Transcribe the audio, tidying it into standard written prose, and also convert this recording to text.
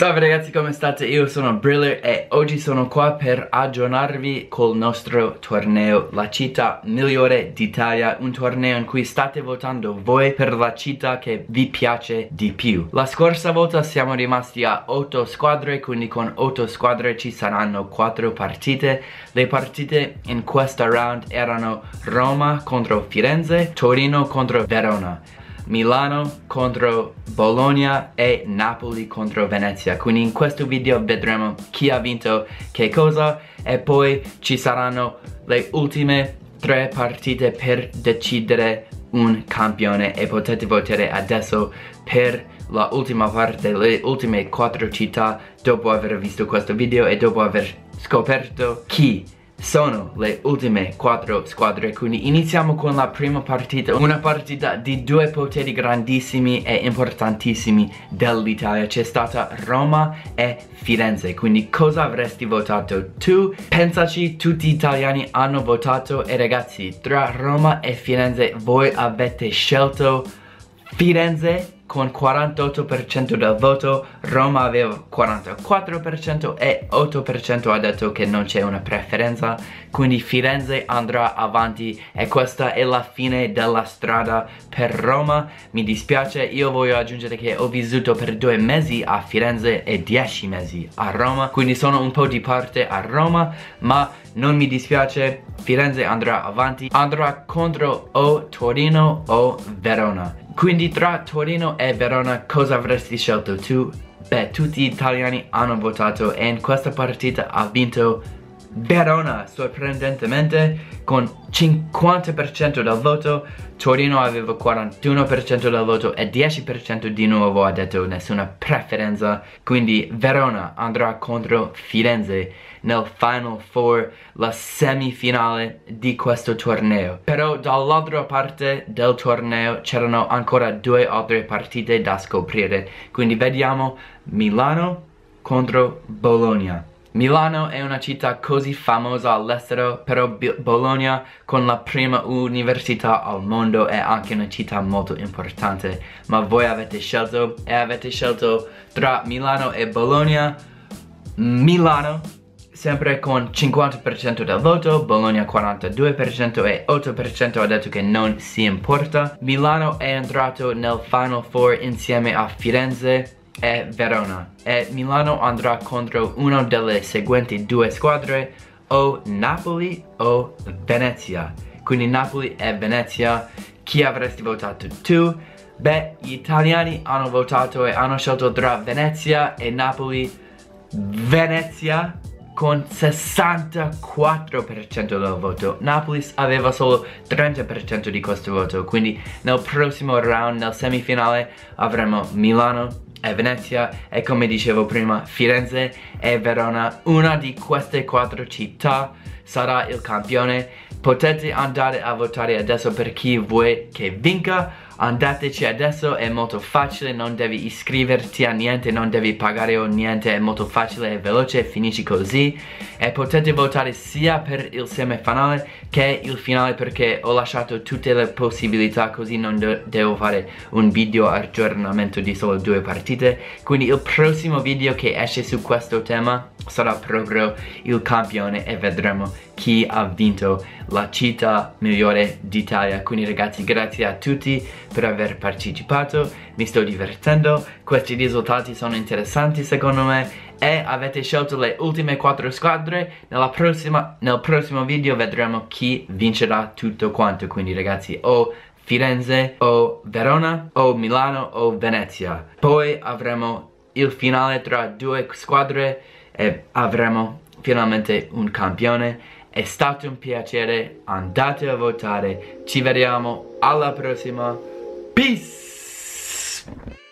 Salve ragazzi, come state? Io sono Briller e oggi sono qua per aggiornarvi col nostro torneo La città migliore d'Italia, un torneo in cui state votando voi per la città che vi piace di più. La scorsa volta siamo rimasti a 8 squadre, quindi con 8 squadre ci saranno 4 partite. Le partite in questa round erano Roma contro Firenze, Torino contro Verona, Milano contro Bologna e Napoli contro Venezia. Quindi in questo video vedremo chi ha vinto che cosa e poi ci saranno le ultime 3 partite per decidere un campione e potete votare adesso per la ultima parte, le ultime 4 città dopo aver visto questo video e dopo aver scoperto chi sono le ultime 4 squadre. Quindi iniziamo con la prima partita, una partita di 2 poteri grandissimi e importantissimi dell'Italia. C'è stata Roma e Firenze. Quindi cosa avresti votato tu? Pensaci, tutti gli italiani hanno votato e ragazzi, tra Roma e Firenze voi avete scelto Firenze con 48% del voto, Roma aveva 44% e 8% ha detto che non c'è una preferenza, quindi Firenze andrà avanti e questa è la fine della strada per Roma. Mi dispiace, io voglio aggiungere che ho vissuto per 2 mesi a Firenze e 10 mesi a Roma, quindi sono un po' di parte a Roma, ma non mi dispiace, Firenze andrà avanti, andrà contro o Torino o Verona. Quindi tra Torino e Verona cosa avresti scelto tu? Beh, tutti gli italiani hanno votato e in questa partita ha vinto Verona, sorprendentemente, con 50% del voto. Torino aveva 41% del voto e 10% di nuovo ha detto nessuna preferenza. Quindi Verona andrà contro Firenze nel Final Four, la semifinale di questo torneo. Però dall'altra parte del torneo c'erano ancora 2 altre partite da scoprire. Quindi vediamo Milano contro Bologna. Milano è una città così famosa all'estero, però Bologna, con la prima università al mondo, è anche una città molto importante. Ma voi avete scelto tra Milano e Bologna. Milano, sempre con 50% del voto, Bologna 42% e 8% ha detto che non si importa. Milano è entrato nel Final Four insieme a Firenze e Verona e Milano andrà contro una delle seguenti 2 squadre, o Napoli o Venezia. Quindi Napoli e Venezia. Chi avresti votato tu? Beh, gli italiani hanno votato e hanno scelto tra Venezia e Napoli. Venezia con 64% del voto. Napoli aveva solo 30% di questo voto. Quindi nel prossimo round, nel semifinale, avremo Milano e Venezia e, come dicevo prima, Firenze e Verona. Una di queste 4 città sarà il campione. Potete andare a votare adesso per chi vuoi che vinca. Andateci adesso, è molto facile, non devi iscriverti a niente, non devi pagare o niente, è molto facile e veloce, finisci così. E potete votare sia per il semifinale che il finale, perché ho lasciato tutte le possibilità, così non devo fare un video aggiornamento di solo 2 partite. Quindi il prossimo video che esce su questo tema sarà proprio il campione e vedremo chi ha vinto la città migliore d'Italia. Quindi ragazzi, grazie a tutti per aver partecipato, mi sto divertendo, questi risultati sono interessanti secondo me e avete scelto le ultime 4 squadre. Nel prossimo video vedremo chi vincerà tutto quanto. Quindi ragazzi, o Firenze o Verona o Milano o Venezia. Poi avremo il finale tra 2 squadre e avremo finalmente un campione. È stato un piacere, andate a votare, ci vediamo alla prossima, peace!